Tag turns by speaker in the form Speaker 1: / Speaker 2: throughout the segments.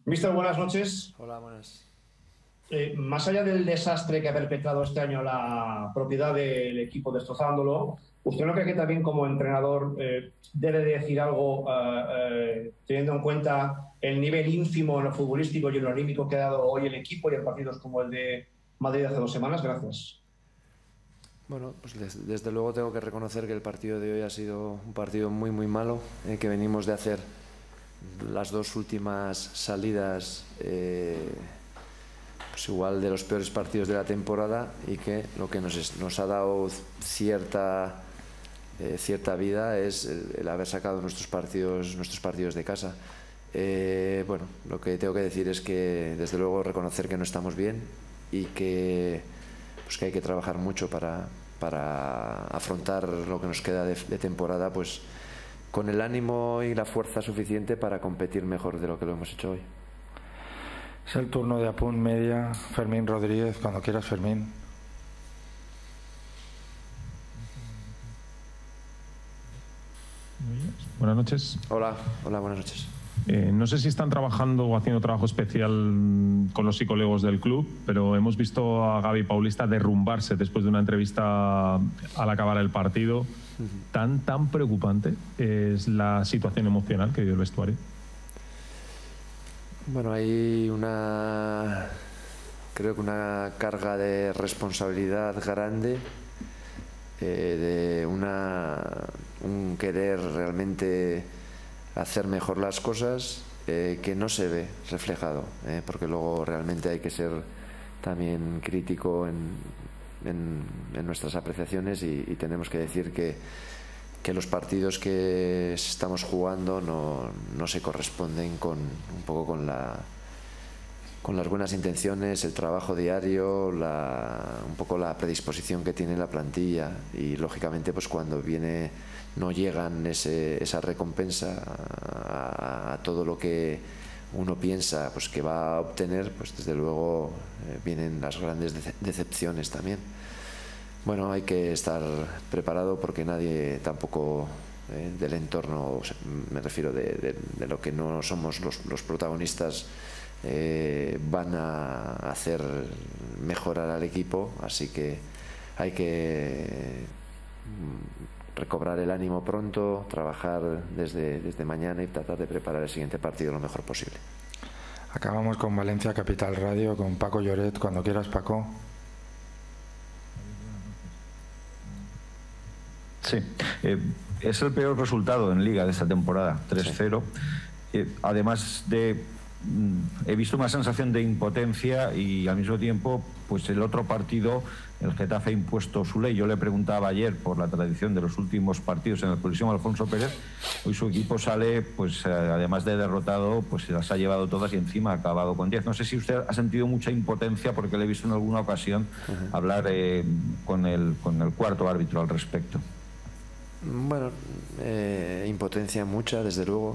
Speaker 1: Mister, buenas noches.
Speaker 2: Hola, buenas.
Speaker 1: Más allá del desastre que ha perpetrado este año la propiedad del equipo destrozándolo, ¿usted no cree que también como entrenador debe de decir algo teniendo en cuenta el nivel ínfimo en lo futbolístico y en lo anímico que ha dado hoy el equipo y en partidos como el de Madrid hace 2 semanas? Gracias.
Speaker 2: Bueno, pues desde luego tengo que reconocer que el partido de hoy ha sido un partido muy muy malo, que venimos de hacer las dos últimas salidas pues igual de los peores partidos de la temporada, y que lo que nos ha dado cierta vida es el haber sacado nuestros partidos de casa. Bueno, lo que tengo que decir es que desde luego reconocer que no estamos bien y que hay que trabajar mucho para afrontar lo que nos queda de temporada, pues con el ánimo y la fuerza suficiente para competir mejor de lo que lo hemos hecho hoy.
Speaker 3: Es el turno de Apunt Media. Fermín Rodríguez, cuando quieras, Fermín.
Speaker 4: Buenas noches.
Speaker 2: Hola, buenas noches.
Speaker 4: No sé si están trabajando o haciendo trabajo especial con los psicólogos del club, pero hemos visto a Gavi Paulista derrumbarse después de una entrevista al acabar el partido. ¿Tan preocupante es la situación emocional que vive el vestuario?
Speaker 2: Bueno, hay creo que una carga de responsabilidad grande, de un querer realmente hacer mejor las cosas, que no se ve reflejado, porque luego realmente hay que ser también crítico en nuestras apreciaciones, y tenemos que decir que los partidos que estamos jugando no se corresponden un poco con las buenas intenciones, el trabajo diario, un poco la predisposición que tiene la plantilla, y lógicamente pues cuando no llegan esa recompensa a todo lo que uno piensa pues que va a obtener, pues desde luego vienen las grandes decepciones también. Bueno, hay que estar preparado porque nadie tampoco del entorno, me refiero de lo que no somos los protagonistas, van a hacer mejorar al equipo, así que hay que recobrar el ánimo pronto, trabajar desde mañana y tratar de preparar el siguiente partido lo mejor posible.
Speaker 3: Acabamos con Valencia Capital Radio, con Paco Lloret. Cuando quieras, Paco.
Speaker 5: Sí, es el peor resultado en Liga de esta temporada, 3-0. Sí. Además he visto una sensación de impotencia, y al mismo tiempo pues el otro partido, el Getafe ha impuesto su ley. Yo le preguntaba ayer por la tradición de los últimos partidos en el Coliseo Alfonso Pérez. Hoy su equipo sale, pues además de derrotado, pues se las ha llevado todas y encima ha acabado con 10. No sé si usted ha sentido mucha impotencia, porque le he visto en alguna ocasión hablar con el cuarto árbitro al respecto.
Speaker 2: Bueno, impotencia mucha, desde luego,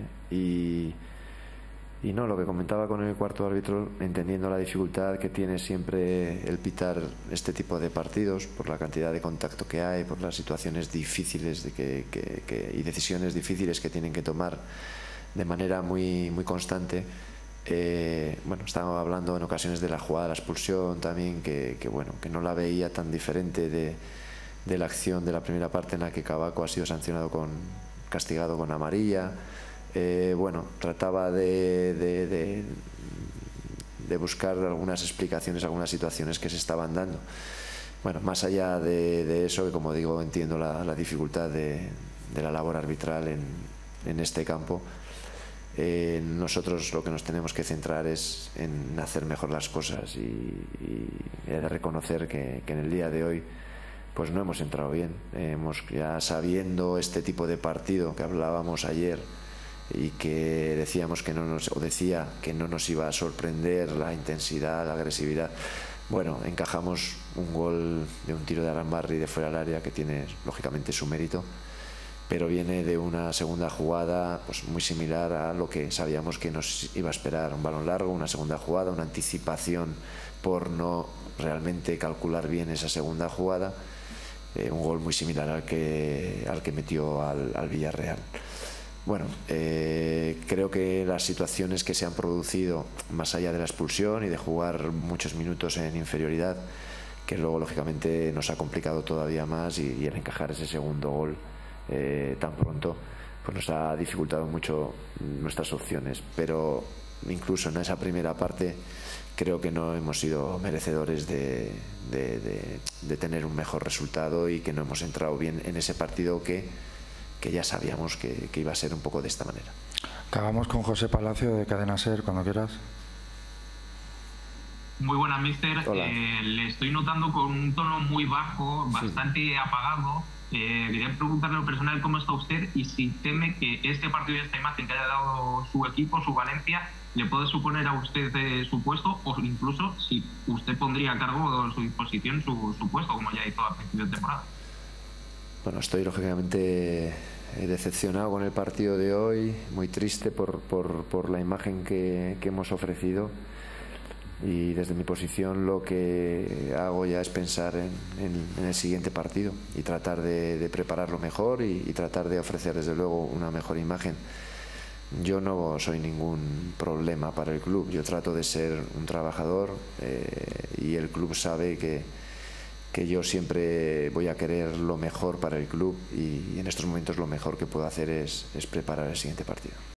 Speaker 2: y no, lo que comentaba con el cuarto árbitro, entendiendo la dificultad que tiene siempre el pitar este tipo de partidos, por la cantidad de contacto que hay, por las situaciones difíciles y decisiones difíciles que tienen que tomar de manera muy, muy constante. Bueno, estaba hablando en ocasiones de la jugada de la expulsión también, que no la veía tan diferente de la acción de la primera parte, en la que Cavaco ha sido castigado con amarilla. Bueno, trataba de buscar algunas explicaciones, algunas situaciones que se estaban dando. Bueno, más allá de eso, que como digo, entiendo la dificultad de la labor arbitral en este campo. Nosotros lo que nos tenemos que centrar es en hacer mejor las cosas, y he de reconocer que en el día de hoy pues no hemos entrado bien. Ya sabiendo este tipo de partido que hablábamos ayer, y que decía que no nos iba a sorprender la intensidad, la agresividad. Bueno, encajamos un gol de un tiro de Arambarri de fuera del área, que tiene lógicamente su mérito, pero viene de una segunda jugada pues muy similar a lo que sabíamos que nos iba a esperar: un balón largo, una segunda jugada, una anticipación por no realmente calcular bien esa segunda jugada, un gol muy similar al que metió al Villarreal. Bueno, creo que las situaciones que se han producido, más allá de la expulsión y de jugar muchos minutos en inferioridad, que luego lógicamente nos ha complicado todavía más, y el encajar ese segundo gol tan pronto, pues nos ha dificultado mucho nuestras opciones. Pero incluso en esa primera parte creo que no hemos sido merecedores de tener un mejor resultado, y que no hemos entrado bien en ese partido que ya sabíamos que iba a ser un poco de esta manera.
Speaker 3: Acabamos con José Palacio de Cadena SER, cuando quieras.
Speaker 6: Muy buenas, mister. Le estoy notando con un tono muy bajo, bastante apagado. Quería preguntarle a lo personal cómo está usted y si teme que este partido y esta imagen que haya dado su equipo, su Valencia, le puede suponer a usted su puesto, o incluso si usted pondría a cargo de su disposición su puesto, como ya hizo a principio de temporada.
Speaker 2: Bueno, estoy lógicamente decepcionado con el partido de hoy, muy triste por la imagen que hemos ofrecido, y desde mi posición lo que hago ya es pensar en el siguiente partido y tratar de prepararlo mejor y tratar de ofrecer desde luego una mejor imagen. Yo no soy ningún problema para el club, yo trato de ser un trabajador, y el club sabe que yo siempre voy a querer lo mejor para el club, y en estos momentos lo mejor que puedo hacer es preparar el siguiente partido.